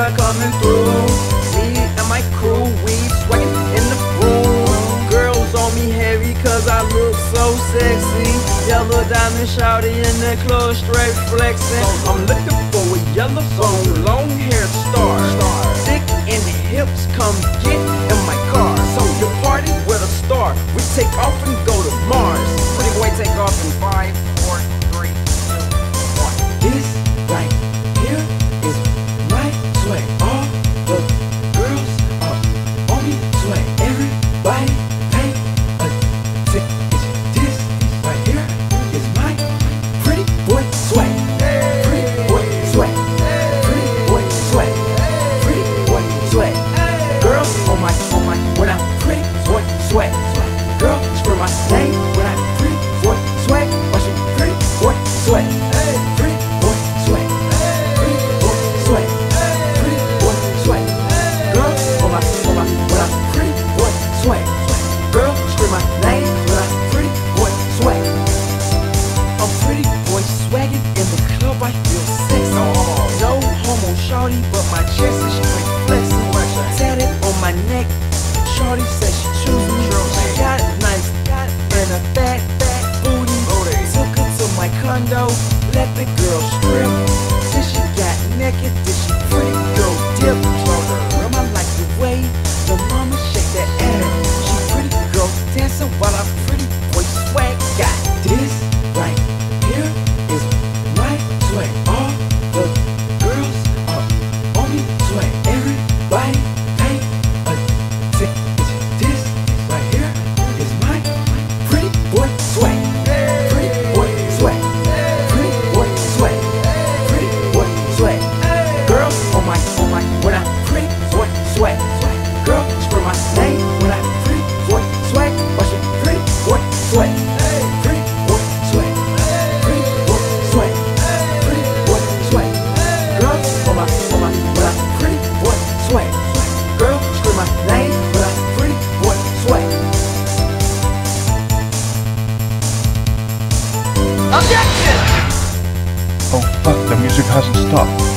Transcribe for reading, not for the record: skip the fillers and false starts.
are coming through. Me and my crew, we swaggin' in the room. Girls on me heavy cause I look so sexy. Yellow diamond shawty in the club straight flexing. I'm looking for a yellow bone, long haired star. Thick in the hips, come get in my car. So you party with a star, we take off and go to Mars. Pretty boy take off in 5, 4, 3, 2, 1. This right here is my swag. All the girls are on me swag. Everybody pay attention. This right here is my pretty boy swag. Pretty boy swag. Pretty boy swag. Pretty boy swag. Girls on my when I pretty boy swag. Girl, scream my name when I pretty boy swag. Watch me pretty boy swag. Pretty boy swag. Pretty boy swag. Pretty boy swag. Girl, on my when I pretty boy swag. Girl, scream my name when I pretty boy swag. I'm pretty boy swagging in the club, I feel sexy. No homo shawty, but my chest is straight flexing. Tatted on my neck, shawty said she choose me. She got nice and a fat booty. Took her to my condo, let the girl strip. Then she got naked, then she pretty girl dip. Girl, I like the way the mama shake that ass. She pretty girl dancing while I pretty boy swag. Got this right here is my swag. All the girls are on me swag. Everybody pay attention. This right here is my pretty boy swag. Pretty boy swag. Pretty boy swag. Pretty boy swag. Girls on my when I pretty boy swag. Girl, scream my name when I pretty boy swag. Watch me pretty boy swag. Pretty boy swag. Pretty boy swag. Pretty boy swag. Girls on my when I pretty boy swag. Girl, scream my name when I pretty boy swag. Oh fuck, the music hasn't stopped.